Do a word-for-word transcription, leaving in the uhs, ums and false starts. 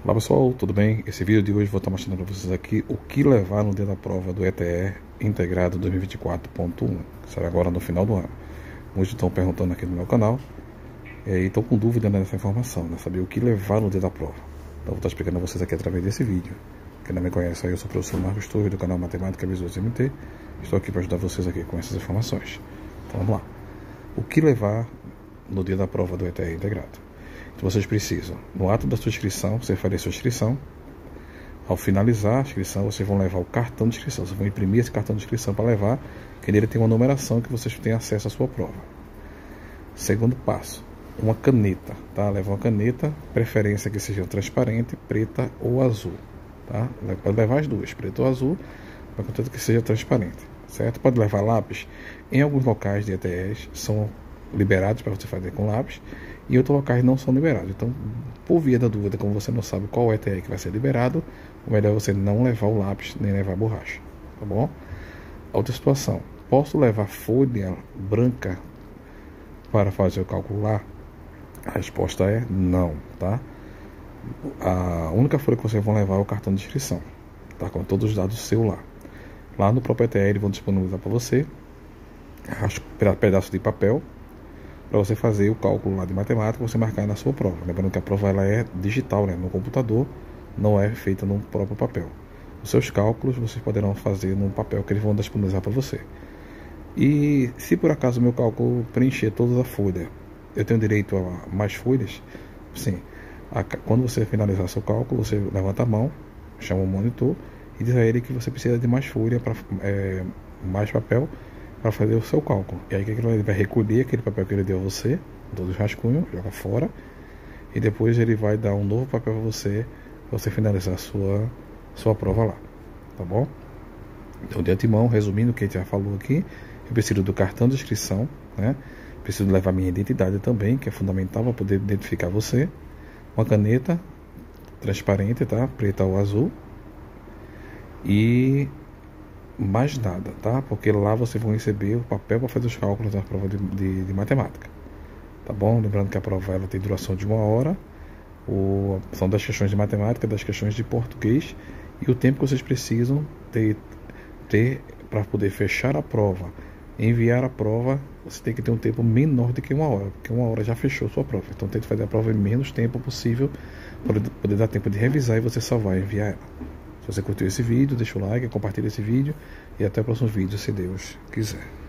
Olá pessoal, tudo bem? Esse vídeo de hoje vou estar mostrando para vocês aqui o que levar no dia da prova do E T E Integrado dois mil e vinte e quatro ponto um, que será agora no final do ano. Muitos estão perguntando aqui no meu canal e estão com dúvida nessa informação, né? Saber o que levar no dia da prova. Então vou estar explicando a vocês aqui através desse vídeo. Quem não me conhece, eu sou o professor Marcos Torres do canal Matemática Visual M T. Estou aqui para ajudar vocês aqui com essas informações. Então vamos lá. O que levar no dia da prova do E T E Integrado? Então vocês precisam, no ato da sua inscrição, você faria a sua inscrição. Ao finalizar a inscrição, vocês vão levar o cartão de inscrição. Vocês vão imprimir esse cartão de inscrição para levar, que nele tem uma numeração que vocês têm acesso à sua prova. Segundo passo, uma caneta, tá? Leva uma caneta, preferência que seja transparente, preta ou azul, tá? Pode levar as duas, preta ou azul, mas contanto que seja transparente, certo? Pode levar lápis. Em alguns locais de E T Es são liberados para você fazer com lápis, e outros locais não são liberados. Então, por via da dúvida, como você não sabe qual E T E que vai ser liberado, o melhor é você não levar o lápis nem levar a borracha, tá bom? Outra situação, posso levar folha branca para fazer o cálculo lá? A resposta é não, tá? A única folha que vocês vão levar é o cartão de inscrição, tá? Com todos os dados seus lá. Lá no próprio E T E eles vão disponibilizar para você pedaço de papel para você fazer o cálculo lá de matemática, você marcar na sua prova. Lembrando que a prova ela é digital, né? No computador, não é feita no próprio papel. Os seus cálculos vocês poderão fazer no papel que eles vão disponibilizar para você. E se por acaso o meu cálculo preencher toda a folha, eu tenho direito a mais folhas? Sim. A, quando você finalizar seu cálculo, você levanta a mão, chama o monitor e diz a ele que você precisa de mais folha, para é, mais papel, para fazer o seu cálculo. E aí que ele vai recolher aquele papel que ele deu a você, todos os rascunhos, joga fora, e depois ele vai dar um novo papel para você, para você finalizar a sua, sua prova lá, tá bom? Então, de antemão, resumindo o que a gente já falou aqui, eu preciso do cartão de inscrição, né? Preciso levar minha identidade também, que é fundamental para poder identificar você, uma caneta transparente, tá? Preta ou azul, e mais nada, tá? Porque lá vocês vão receber o papel para fazer os cálculos da prova de, de, de matemática, tá bom? Lembrando que a prova ela tem duração de uma hora, o, são das questões de matemática, das questões de português, e o tempo que vocês precisam ter, ter para poder fechar a prova, enviar a prova, você tem que ter um tempo menor do que uma hora, porque uma hora já fechou sua prova. Então tente fazer a prova em menos tempo possível, para poder dar tempo de revisar e você salvar e enviar ela. Se você curtiu esse vídeo, deixa o like, compartilha esse vídeo e até o próximo vídeo, se Deus quiser.